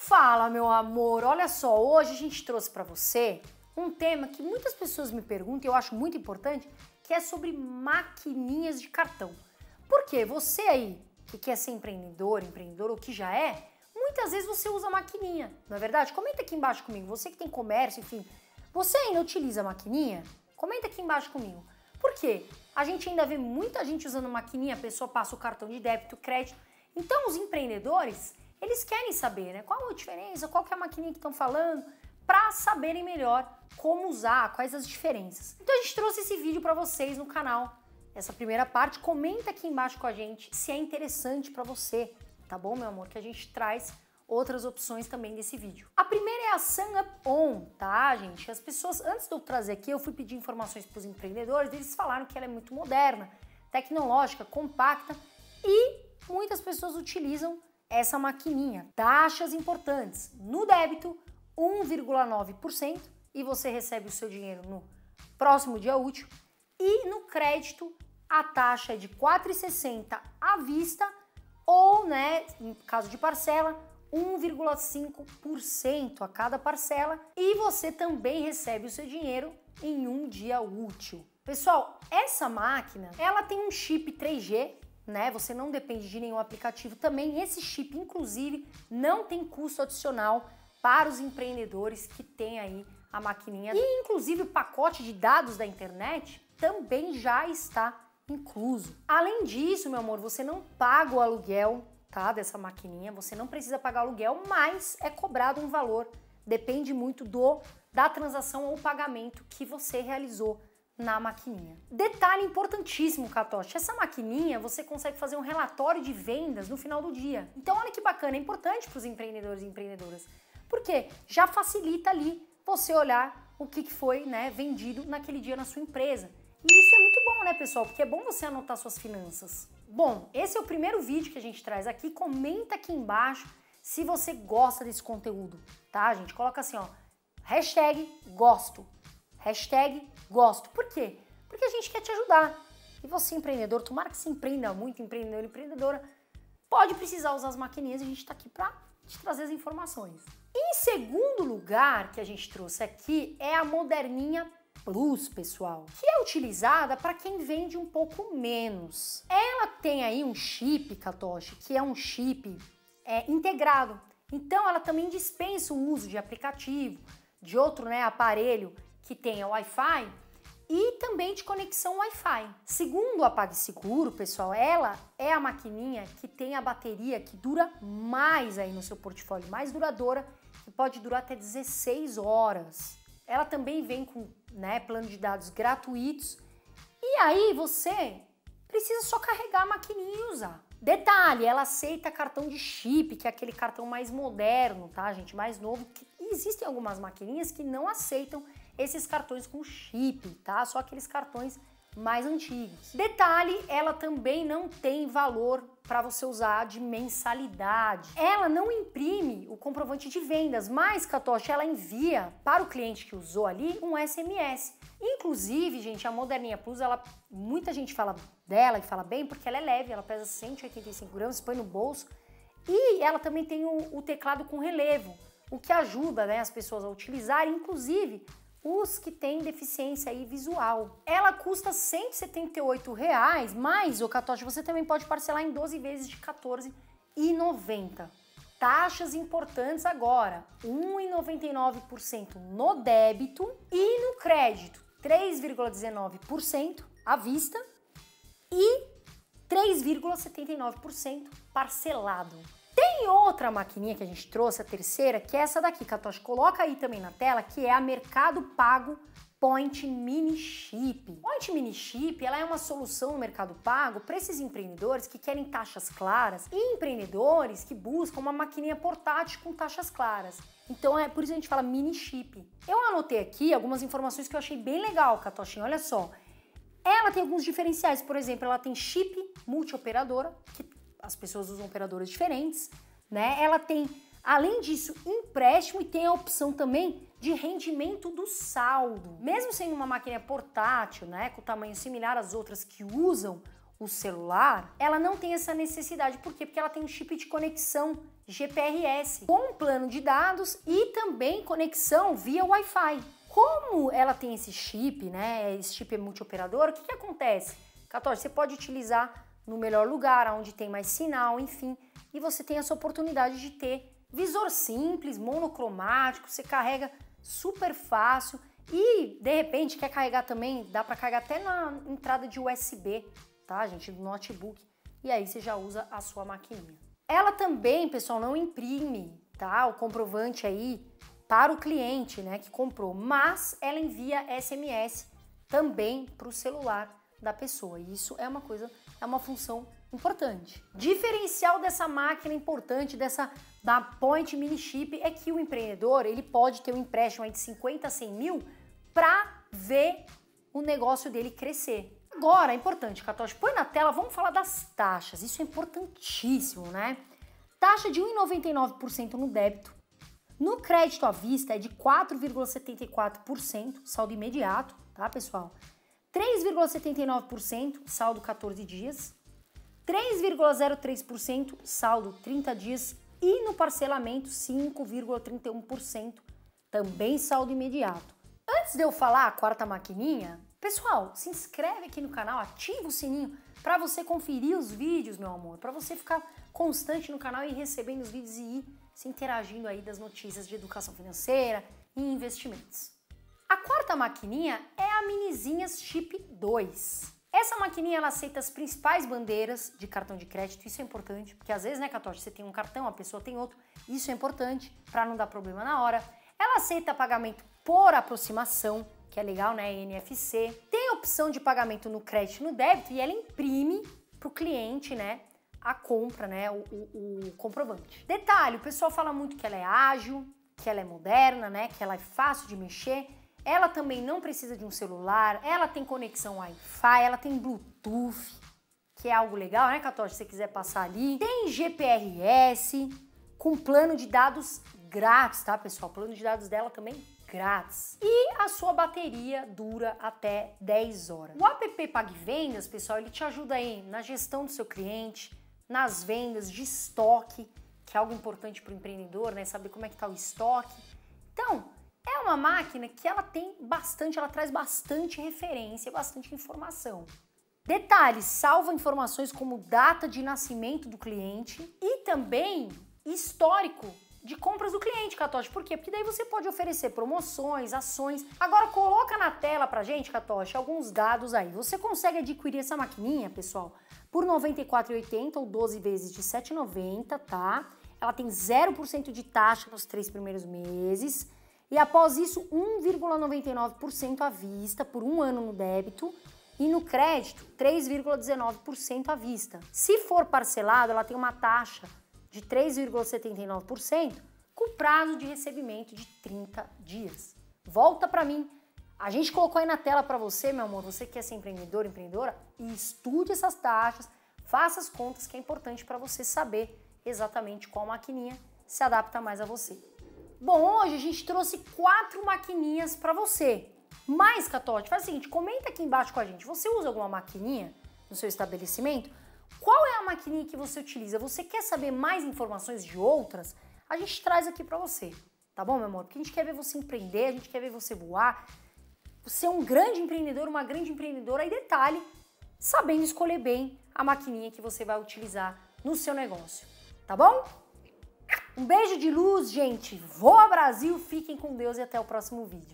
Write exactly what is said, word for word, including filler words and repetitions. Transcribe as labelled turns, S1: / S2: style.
S1: Fala, meu amor, olha só, hoje a gente trouxe para você um tema que muitas pessoas me perguntam e eu acho muito importante, que é sobre maquininhas de cartão. Porque você aí, que quer ser empreendedor, empreendedor ou que já é, muitas vezes você usa maquininha, não é verdade? Comenta aqui embaixo comigo, você que tem comércio, enfim, você ainda utiliza maquininha? Comenta aqui embaixo comigo. Por quê? A gente ainda vê muita gente usando maquininha, a pessoa passa o cartão de débito, crédito. Então os empreendedores, eles querem saber, né? Qual a diferença, qual que é a maquininha que estão falando, para saberem melhor como usar, quais as diferenças. Então a gente trouxe esse vídeo para vocês no canal. Essa primeira parte, comenta aqui embaixo com a gente se é interessante para você, tá bom, meu amor? Que a gente traz outras opções também desse vídeo. A primeira é a SunUp On, tá, gente? As pessoas, antes de eu trazer aqui, eu fui pedir informações para os empreendedores, eles falaram que ela é muito moderna, tecnológica, compacta e muitas pessoas utilizam essa maquininha. Taxas importantes. No débito, um vírgula nove por cento e você recebe o seu dinheiro no próximo dia útil. E no crédito, a taxa é de quatro vírgula sessenta à vista ou, né, em caso de parcela, um vírgula cinco por cento a cada parcela. E você também recebe o seu dinheiro em um dia útil. Pessoal, essa máquina, ela tem um chip três G, né? Você não depende de nenhum aplicativo também. Esse chip, inclusive, não tem custo adicional para os empreendedores que têm aí a maquininha. E, inclusive, o pacote de dados da internet também já está incluso. Além disso, meu amor, você não paga o aluguel, tá, dessa maquininha. Você não precisa pagar aluguel, mas é cobrado um valor. Depende muito do da transação ou pagamento que você realizou na maquininha. Detalhe importantíssimo, Catoche, essa maquininha você consegue fazer um relatório de vendas no final do dia. Então olha que bacana, é importante para os empreendedores e empreendedoras, porque já facilita ali você olhar o que foi, né, vendido naquele dia na sua empresa. E isso é muito bom, né, pessoal, porque é bom você anotar suas finanças. Bom, esse é o primeiro vídeo que a gente traz aqui, comenta aqui embaixo se você gosta desse conteúdo, tá, gente? Coloca assim, ó, hashtag gosto. Hashtag gosto. Por quê? Porque a gente quer te ajudar. E você, empreendedor, tomara que você empreenda muito, empreendedor e empreendedora, pode precisar usar as maquininhas e a gente está aqui para te trazer as informações. Em segundo lugar que a gente trouxe aqui é a Moderninha Plus, pessoal, que é utilizada para quem vende um pouco menos. Ela tem aí um chip, Catoche, que é um chip é, integrado. Então ela também dispensa o uso de aplicativo, de outro, né, aparelho que tenha Wi-Fi e também de conexão Wi-Fi. Segundo a PagSeguro, pessoal, ela é a maquininha que tem a bateria que dura mais aí no seu portfólio, mais duradoura, que pode durar até dezesseis horas. Ela também vem com, né, plano de dados gratuitos e aí você precisa só carregar a maquininha e usar. Detalhe, ela aceita cartão de chip, que é aquele cartão mais moderno, tá, gente? Mais novo. E existem algumas maquininhas que não aceitam esses cartões com chip, tá? Só aqueles cartões mais antigos. Detalhe, ela também não tem valor para você usar de mensalidade. Ela não imprime o comprovante de vendas, mas, Catoche, ela envia para o cliente que usou ali um S M S. Inclusive, gente, a Moderninha Plus, ela, muita gente fala dela e fala bem porque ela é leve, ela pesa cento e oitenta e cinco gramas, põe no bolso e ela também tem o, o teclado com relevo, o que ajuda, né, as pessoas a utilizarem, inclusive os que têm deficiência aí visual. Ela custa cento e setenta e oito reais, mas, ô Catoche, você também pode parcelar em doze vezes de quatorze reais e noventa centavos. Taxas importantes agora, um vírgula noventa e nove por cento no débito e no crédito, três vírgula dezenove por cento à vista e três vírgula setenta e nove por cento parcelado. Tem outra maquininha que a gente trouxe, a terceira, que é essa daqui, Catoche. Coloca aí também na tela, que é a Mercado Pago Point Mini Chip. Point Mini Chip, ela é uma solução no Mercado Pago para esses empreendedores que querem taxas claras e empreendedores que buscam uma maquininha portátil com taxas claras. Então é por isso que a gente fala mini chip. Eu anotei aqui algumas informações que eu achei bem legal, Catochinho. Olha só. Ela tem alguns diferenciais, por exemplo, ela tem chip multioperadora, que as pessoas usam operadoras diferentes, né? Ela tem, além disso, empréstimo e tem a opção também de rendimento do saldo. Mesmo sendo uma máquina portátil, né, com tamanho similar às outras que usam o celular, ela não tem essa necessidade. Por quê? Porque ela tem um chip de conexão G P R S, com um plano de dados e também conexão via Wi-Fi. Como ela tem esse chip, né, esse chip é multioperador, o que, que acontece? Catoche, você pode utilizar no melhor lugar, onde tem mais sinal, enfim, e você tem essa oportunidade de ter visor simples, monocromático, você carrega super fácil e, de repente, quer carregar também, dá para carregar até na entrada de U S B, tá, gente, do notebook, e aí você já usa a sua maquininha. Ela também, pessoal, não imprime, tá, o comprovante aí para o cliente, né, que comprou, mas ela envia S M S também para o celular da pessoa, e isso é uma coisa, é uma função importante. Diferencial dessa máquina importante, dessa da Point Mini Chip, é que o empreendedor, ele pode ter um empréstimo aí de cinquenta a cem mil para ver o negócio dele crescer. Agora, é importante, Catoche, põe na tela, vamos falar das taxas, isso é importantíssimo, né? Taxa de um vírgula noventa e nove por cento no débito, no crédito à vista é de quatro vírgula setenta e quatro por cento, saldo imediato, tá, pessoal? três vírgula setenta e nove por cento, saldo quatorze dias, três vírgula zero três por cento, saldo trinta dias e no parcelamento cinco vírgula trinta e um por cento, também saldo imediato. Antes de eu falar a quarta maquininha, pessoal, se inscreve aqui no canal, ativa o sininho para você conferir os vídeos, meu amor, para você ficar constante no canal e recebendo os vídeos e ir se interagindo aí das notícias de educação financeira e investimentos. A quarta maquininha é a Minizinhas Chip dois. Essa maquininha ela aceita as principais bandeiras de cartão de crédito, isso é importante, porque às vezes, né, Catoche, você tem um cartão, a pessoa tem outro, isso é importante para não dar problema na hora. Ela aceita pagamento por aproximação, que é legal, né, N F C. Tem opção de pagamento no crédito e no débito e ela imprime para o cliente, né, a compra, né, o, o, o comprovante. Detalhe, o pessoal fala muito que ela é ágil, que ela é moderna, né, que ela é fácil de mexer. Ela também não precisa de um celular, ela tem conexão Wi-Fi, ela tem Bluetooth, que é algo legal, né, Catoche, se você quiser passar ali. Tem G P R S, com plano de dados grátis, tá, pessoal? O plano de dados dela também grátis. E a sua bateria dura até dez horas. O app PagVendas, pessoal, ele te ajuda aí na gestão do seu cliente, nas vendas de estoque, que é algo importante para o empreendedor, né, saber como é que tá o estoque. Então, é uma máquina que ela tem bastante, ela traz bastante referência, bastante informação. Detalhes, salva informações como data de nascimento do cliente e também histórico de compras do cliente, Catoche. Por quê? Porque daí você pode oferecer promoções, ações. Agora coloca na tela pra gente, Catoche, alguns dados aí. Você consegue adquirir essa maquininha, pessoal, por noventa e quatro reais e oitenta centavos ou doze vezes de sete reais e noventa centavos, tá? Ela tem zero por cento de taxa nos três primeiros meses. E após isso, um vírgula noventa e nove por cento à vista por um ano no débito e no crédito, três vírgula dezenove por cento à vista. Se for parcelado, ela tem uma taxa de três vírgula setenta e nove por cento com prazo de recebimento de trinta dias. Volta para mim. A gente colocou aí na tela para você, meu amor, você que quer ser empreendedor, empreendedora, e estude essas taxas, faça as contas que é importante para você saber exatamente qual maquininha se adapta mais a você. Bom, hoje a gente trouxe quatro maquininhas para você. Mas, Catoche, faz o seguinte, comenta aqui embaixo com a gente. Você usa alguma maquininha no seu estabelecimento? Qual é a maquininha que você utiliza? Você quer saber mais informações de outras? A gente traz aqui para você, tá bom, meu amor? Porque a gente quer ver você empreender, a gente quer ver você voar. Você é um grande empreendedor, uma grande empreendedora. E detalhe, sabendo escolher bem a maquininha que você vai utilizar no seu negócio, tá bom? Um beijo de luz, gente. Voa Brasil, fiquem com Deus e até o próximo vídeo.